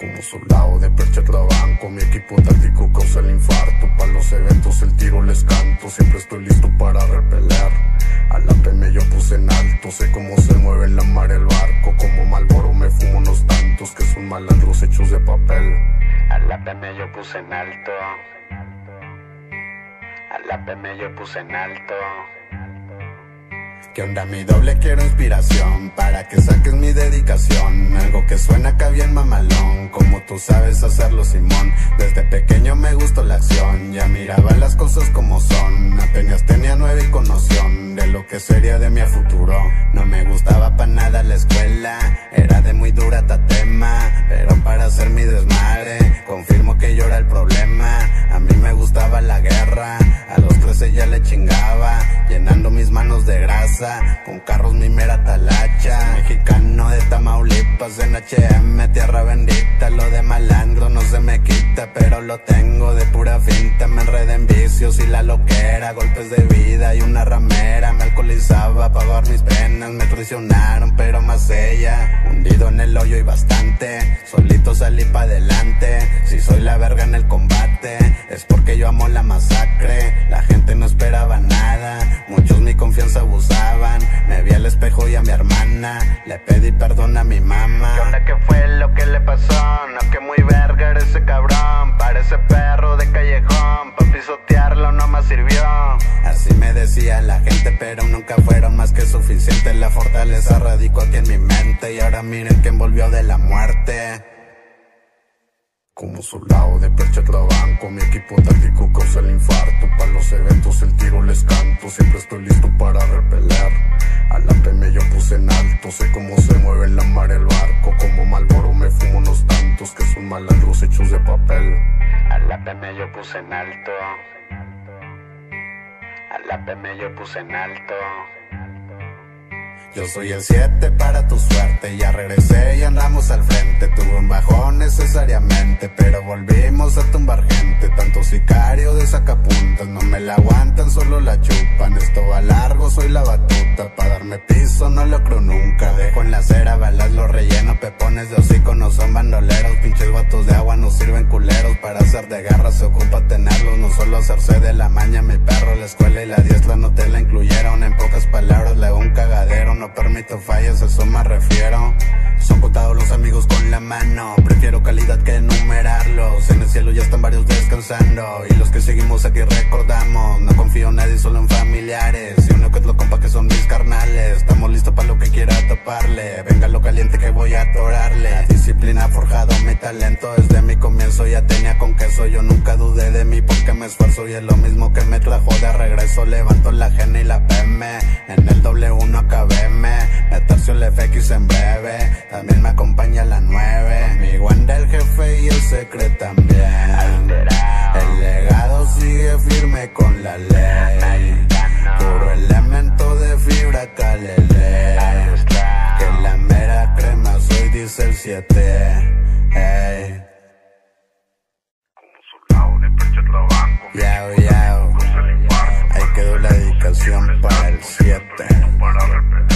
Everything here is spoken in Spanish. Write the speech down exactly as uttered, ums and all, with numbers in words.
Como soldado de percha la banco, mi equipo táctico causa el infarto. Pa' los eventos el tiro les canto, siempre estoy listo para repeler. A la P M yo puse en alto, sé cómo se mueve en la mar el barco. Como Malboro me fumo unos tantos que son malandros hechos de papel. A la P M yo puse en alto. A la P M yo puse en alto. ¿Qué onda mi doble? Quiero inspiración para que saques mi dedicación. Algo que suena acá bien mamalón, como tú sabes hacerlo, Simón. Desde pequeño me gustó la acción, ya miraba las cosas como son. Apenas tenía nueve y con noción de lo que sería de mi futuro. No me gustaba pa' nada la escuela, era de muy dura tatema. Pero para hacer mi desmadre, confirmo que yo era el problema. A mí me gustaba la guerra, a los trece ya le chingaba, llenando mis manos de grasa. Con carros mi mera talacha, mexicano de Tamaulipas, en H M, tierra bendita. Lo de malandro no se me quita, pero lo tengo de pura finta. Me enredé en vicios y la loquera, golpes de vida y una ramera. Me alcoholizaba para pagar mis penas, me traicionaron pero más ella. Hundido en el hoyo y bastante, solito salí pa' adelante. Si soy la verga en el combate, es porque yo amo la masacre. La gente no esperaba nada, muchos mi confianza abusaban. Me vi al espejo y a mi hermana le pedí perdón a mi mamá. ¿Qué onda? ¿Qué fue lo que le pasó? No, que muy verga era ese cabrón. Parece perro de callejón, pa' pisotearlo no más sirvió. Así me decía la gente, pero nunca fueron más que suficiente. La fortaleza radicó aquí en mi mente, y ahora miren quién volvió de la muerte. Como soldado de percha la banco, mi equipo táctico causa el infarto. Pa' los eventos el tiro les canto, siempre estoy listo para repeler. A la P M yo puse en alto, sé cómo se mueve en la mar el barco. Como Malboro me fumo unos tantos que son malandros hechos de papel. A la P M yo puse en alto. A la P M yo puse en alto. Yo soy el siete para tu suerte, ya regresé y andamos al frente. Tuve un bajón necesariamente, pero volvimos a tumbar gente. Tanto sicario de sacapuntas, no me la aguantan, solo la chupan. Esto va largo, soy la batuta, pa' darme piso no lo creo nunca. Dejo en la acera balas, los relleno, pepones de hocico no son bandoleros. Pinches vatos de agua no sirven culeros, para hacer de guerra se ocupa tenerlos. No solo hacerse de la maña, mi perro, la escuela y la diestra no te la incluyeron. En pocas palabras le hago un cagadero, no permito fallas, eso me refiero. Son contados los amigos con la mano, prefiero calidad que enumerarlos. En el cielo ya están varios descansando, y los que seguimos aquí recordamos. No confío en nadie, solo en familiares, y uno que otro compa que son mis carnales. Estamos listos para lo que quiera taparle, venga lo caliente que voy a atorarle. La disciplina ha forjado mi talento, desde mi comienzo ya tenía con queso. Yo nunca dudé de mí porque me esfuerzo, y es lo mismo que me trajo de regreso. Levanto la G N y la P M, en el doble uno acabé. Me tercio el F X en breve, también me acompaña la nueve. Conmigo anda el jefe y el secret también. El legado sigue firme con la ley, puro elemento de fibra calele. Que la mera crema soy, dice el siete. Ey. Como soldado de percha la banco, Yao, yao. Ahí quedó la dedicación para el siete. para repetir.